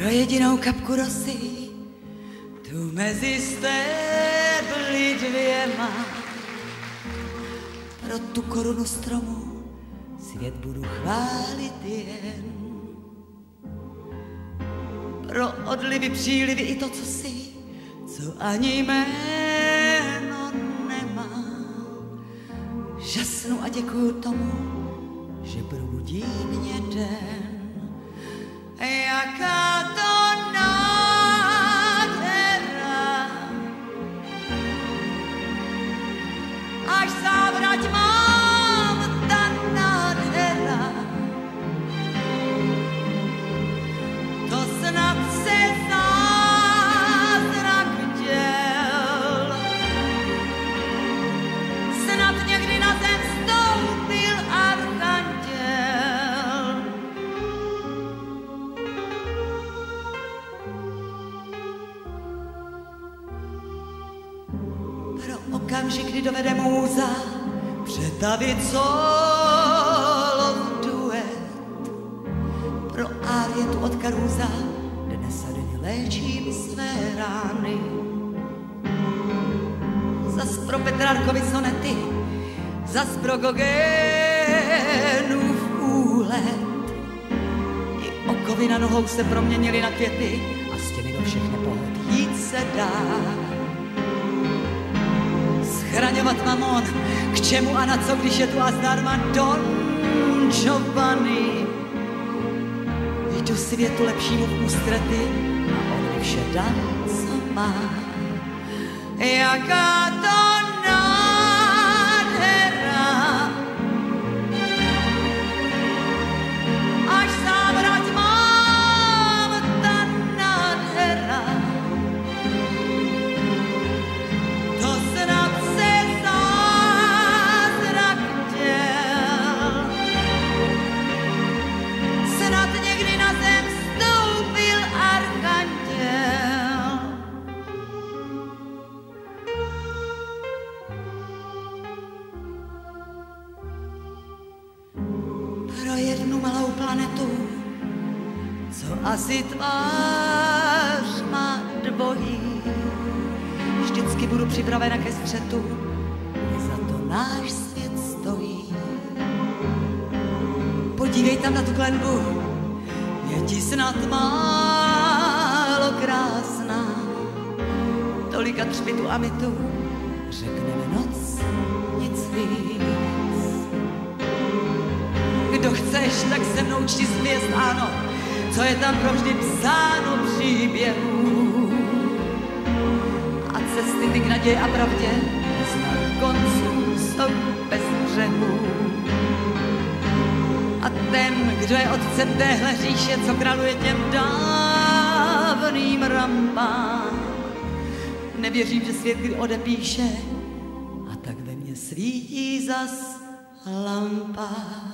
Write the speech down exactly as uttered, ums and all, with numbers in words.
pro jedinou kapku rosy, tu mezi stébly dvěma. Pro tu korunu stromu svět budu chválit jen. Pro odlivy, přílivy i to, co jsi, co ani jméno nemá. Žasnu a děkuju tomu, že probudí mě den. Jaká to nádhera, až závrať mám, ta nádhera. To snad se zázrak děl, snad někdy na zem vstoupil archanděl. Pro okamžik, kdy dovede můza přetavit solo v duet, pro Arietu od Carusa dnes a denně léčím své rány. Zas pro Petrarkovi sonety, zas pro Gogénův úlet. I okovy na nohou se proměnily na květy a s těmi do všech nepohod jít se dá. Schraňovat mamon, k čemu a na co, když je tu a zdarma Don Giovanni. Jdu světu lepšímu v ústrety a on mi vše dal, co má. Jaká to nádhera, až závrať mám, ta nádhera. To snad se zázrak děl, snad někdy na zem vstoupil archanděl. Pro jednu malou planetu, co asi tvář má dvojí, vždycky budu připravena ke střetu, za to náš svět stojí. Podívej tam na tu klenbu, je ti snad málo krásná. Tolika třpitu a mitu, řekneme noc, nic víc. Kdo chceš, tak se mnou čti z hvězd, ano, co je tam provždy psáno příběhů. A cesty ty k naději a pravdě znám konců jsou bez břehů. A ten, kdo je otcem téhle říše, co kraluje těm dávným rampám, nevěřím, že svět kdy odepíše, a tak ve mně svítí zas lampa.